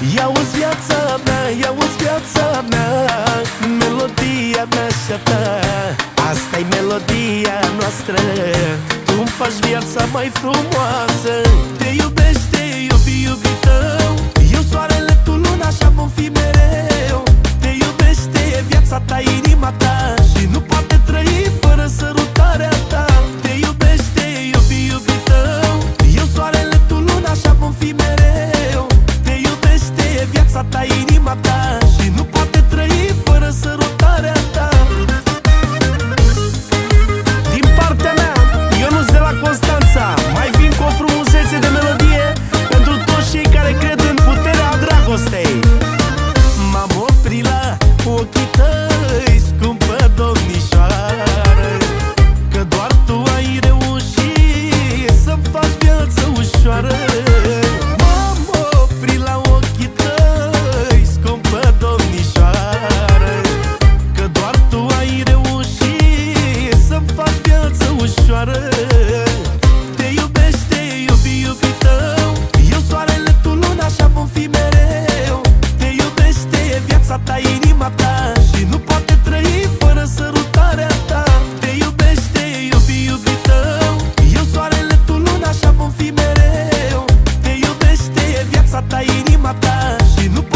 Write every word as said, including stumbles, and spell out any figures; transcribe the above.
Ia-uzi viața mea, ia-uzi viața mea, melodia mea și a ta. Asta-i melodia noastră, tu-mi faci viața mai frumoasă. Te iubesc, te iubi, iubi tău, eu soarele, tu luna, așa vom fi mereu. Te iubește viața ta, inima ta, și nu poate trăi fără sărutarea ta. Te iubește, iubi, iubi tău, eu soarele, tu luna, așa vom fi mereu. Te iubește viața ta, inima ta, și nu poate trăi fără sărutarea ta. Din partea mea, Ionuț de la Constanța, mai vin cu o frumusețe de melodie pentru toți cei care cred în puterea dragostei. M-am oprit la ochii tăi, scumpă domnișoară, că doar tu ai reușit să-mi faci viață ușoară. M-am oprit la ochii tăi, scumpă domnișoară, că doar tu ai reușit să-mi faci viață ușoară. Te iubește, iubi, iubi tău, eu soarele, tu luna, așa vom fi mereu. Te iubește viața ta, inima ta, și nu poate trăi fără sărutarea ta. Te iubește, iubi, iubi tău, eu soarele, tu luna, așa vom fi mereu. Te iubește viața ta, inima ta, și nu